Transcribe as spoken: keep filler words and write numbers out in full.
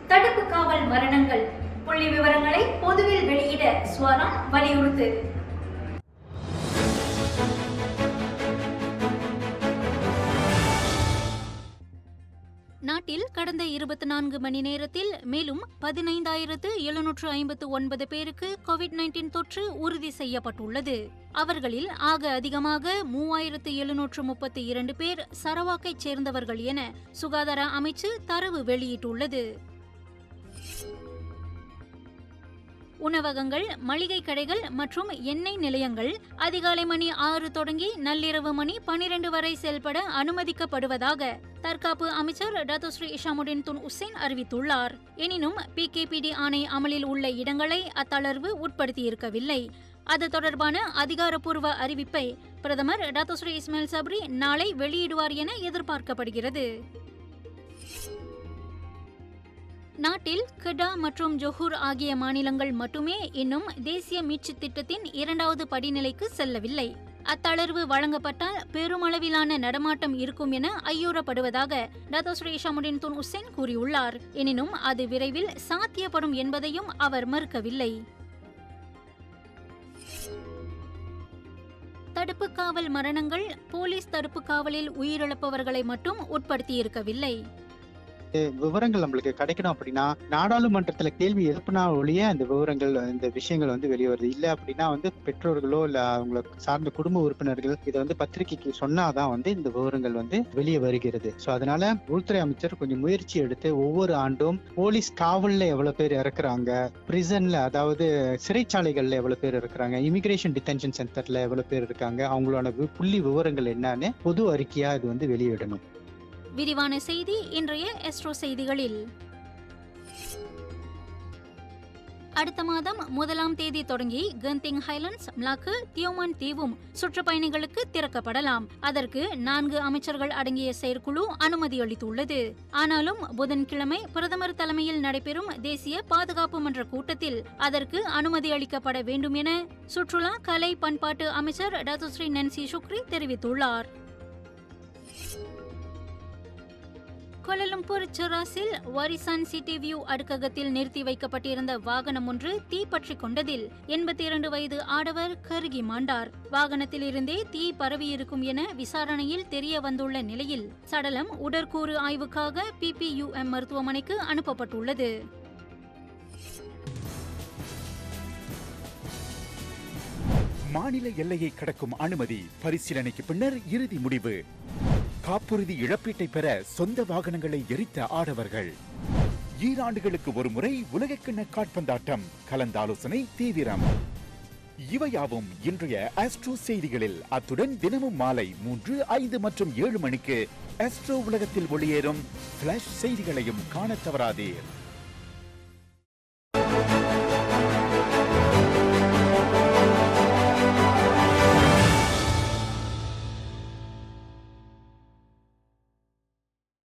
தடுப்பு காவல் மரணங்கள் புள்ளி விவரங்களை பொதுவில் வெளியிட ஸ்வரம் வலியுறுத்து. நாட்டில் கடந்த இருபத்தி நான்கு மணி நேரத்தில் மேலும் பதினைந்தாயிரத்து எழுநூற்று ஐம்பத்து ஒன்பது பேருக்கு கோவிட் நைன்டீன் தொற்று உறுதி செய்யப்பட்டுள்ளது. அவர்களில் ஆக அதிகமாக மூவாயிரத்து எழுநூற்று முப்பத்தி இரண்டு பேர் சரவாக்கைச் சேர்ந்தவர்கள் என சுகாதார அமைச்சு தரவு வெளியிட்டுள்ளது. உணவகங்கள், மளிகை கடைகள் மற்றும் எண்ணெய் நிலையங்கள் அதிகாலை மணி ஆறு தொடங்கி நள்ளிரவு மணி பனிரெண்டு வரை செயல்பட அனுமதிக்கப்படுவதாக தற்காப்பு அமைச்சர் டத்தோஸ்ரீ இஷாமுடின் துன் உசேன் அறிவித்துள்ளார். எனினும் பிகேபிடி ஆணை அமலில் உள்ள இடங்களை அத்தளர்வு உட்படுத்தியிருக்கவில்லை. அது தொடர்பான அதிகாரப்பூர்வ அறிவிப்பை பிரதமர் டத்தோஸ்ரீ இஸ்மாயில் சப்ரி நாளை வெளியிடுவார் என எதிர்பார்க்கப்படுகிறது. நாட்டில் கெடா மற்றும் ஜொஹூர் ஆகிய மாநிலங்கள் மட்டுமே இன்னும் தேசிய மீட்சி திட்டத்தின் இரண்டாவது படிநிலைக்கு செல்லவில்லை. அத்தளர்வு வழங்கப்பட்டால் பெருமளவிலான நடமாட்டம் இருக்கும் என ஐயூறப்படுவதாக டத்தோஸ்ரீ இஷாமுடின் துன் உசேன் கூறியுள்ளார். எனினும் அது விரைவில் சாத்தியப்படும் என்பதையும் அவர் மறுக்கவில்லை. தடுப்பு காவல் மரணங்கள் போலீஸ் தடுப்பு காவலில் உயிரிழப்பவர்களை மட்டும் உட்படுத்தியிருக்கவில்லை. விவரங்கள் நம்மளுக்கு கிடைக்கணும் அப்படின்னா நாடாளுமன்றத்துல கேள்வி எழுப்பினா ஒழிய அந்த விவரங்கள் இந்த விஷயங்கள் வந்து வெளியே வருது. இல்ல அப்படின்னா வந்து பெற்றோர்களோ இல்ல அவங்களை சார்ந்த குடும்ப உறுப்பினர்கள் இதை வந்து பத்திரிகைக்கு சொன்னாதான் வந்து இந்த விவரங்கள் வந்து வெளியே வருகிறது. சோ அதனால உள்துறை அமைச்சர் கொஞ்சம் முயற்சி எடுத்து ஒவ்வொரு ஆண்டும் போலீஸ் காவல்ல எவ்வளவு பேர் இறக்குறாங்க, பிரிசன்ல அதாவது சிறைச்சாலைகள்ல எவ்வளவு பேர் இருக்கிறாங்க, இமிகிரேஷன் டிடென்ஷன் சென்டர்ல எவ்வளவு பேர் இருக்காங்க, அவங்களோட புள்ளி விவரங்கள் என்னன்னு பொது அறிக்கையா இது வந்து வெளியிடணும். விரிவான செய்தி இன்றைய எஸ்ட்ரோ செய்திகளில். அடுத்த மாதம் முதலாம் தேதி தொடங்கி கந்திங் ஹைலண்ட்ஸ், மலாக்கு, தியோமான் தீவும் சுற்றுப்பயணிகளுக்கு திறக்கப்படலாம். அதற்கு நான்கு அமைச்சர்கள் அடங்கிய செயற்குழு அனுமதி அளித்துள்ளது. ஆனாலும் புதன்கிழமை பிரதமர் தலைமையில் நடைபெறும் தேசிய பாதுகாப்பு மன்ற கூட்டத்தில் அதற்கு அனுமதி அளிக்கப்பட வேண்டும் என சுற்றுலா, கலை, பண்பாட்டு அமைச்சர் டத்தோஸ்ரீ நன்சி ஷுக்ரி தெரிவித்துள்ளார். கோலாலம்பூர் செராஸில் வாரிசான் சிட்டி வியூ அடுக்ககத்தில் நிறுத்தி வைக்கப்பட்டிருந்த வாகனம் ஒன்று தீப்பற்றிக் கொண்டதில் எண்பத்தி இரண்டு வயது ஆடவர் கருகி மாண்டார். வாகனத்தில் இருந்தே தீ பரவியிருக்கும் என விசாரணையில் தெரிய வந்துள்ள நிலையில் சடலம் உடற்கூறு ஆய்வுக்காக பிபியூஎம் மருத்துவமனைக்கு அனுப்பப்பட்டுள்ளது. மாநில எல்லையை கடக்கும் அனுமதி பரிசீலனைக்கு பின்னர் இறுதி முடிவு. காப்புறுதி இழப்பீட்டை பெற சொந்த வாகனங்களை எரித்த ஆடவர்கள். ஈராண்டுகளுக்கு ஒரு முறை உலகக்கிண்ண காற்பந்தாட்டம், கலந்தாலோசனை தீவிரம். இவையாவும் இன்றைய ஆஸ்ட்ரோ செய்திகளில். அத்துடன் தினமும் மாலை மூன்று, ஐந்து மற்றும் ஏழு மணிக்கு ஆஸ்ட்ரோ உலகத்தில் ஒளியேறும் பிளாஷ் செய்திகளையும் காண தவறாதீர்.